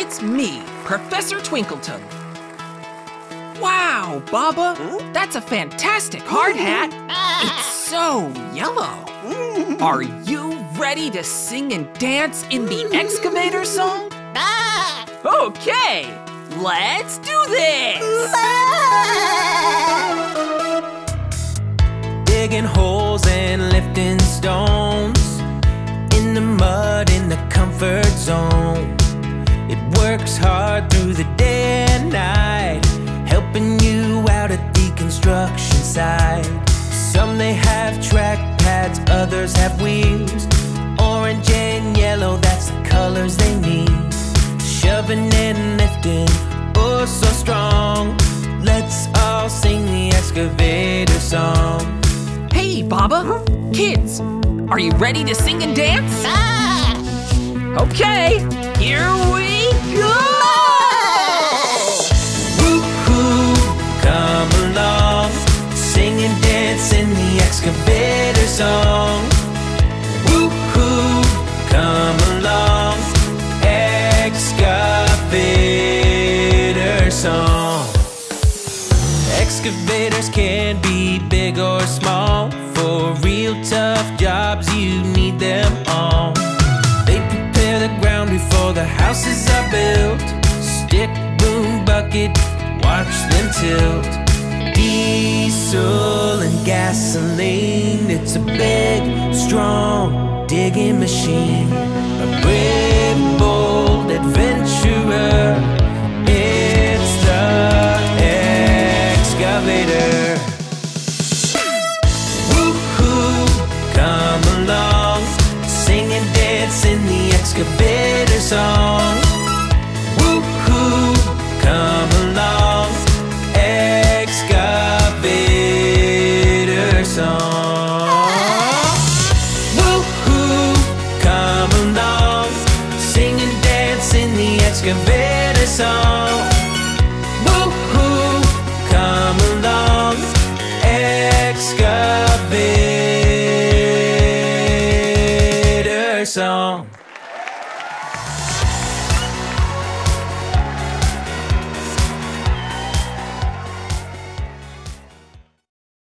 It's me, Professor Twinkleton. Wow, Baba, that's a fantastic hard hat. It's so yellow. Are you ready to sing and dance in the Excavator Song? Okay, let's do this! Digging holes and lifting stones in the mud in the comfort zone. It works hard through the day and night, helping you out at the construction site. Some they have track pads, others have wheels. Orange and yellow, that's the colors they need. Shoving and lifting, oh so strong. Let's all sing the Excavator Song. Hey, Baba, kids, are you ready to sing and dance? Okay, here we go! Woo-hoo, come along, sing and dance in the Excavator Song. Woo-hoo, come along, Excavator Song. Excavators can be big or small. For real tough jobs, you need them all. They prepare the ground before the houses are built. Stick, boom, bucket, watch them tilt. Diesel and gasoline, it's a big, strong digging machine. A brave, bold adventurer, it's the Excavator. Woo-hoo, come along, sing and dance in the Excavator Song. Woo-hoo, come along, Excavator Song. Woo-hoo, come along, sing and dance in the Excavator Song. Woo-hoo, come along, Excavator Song.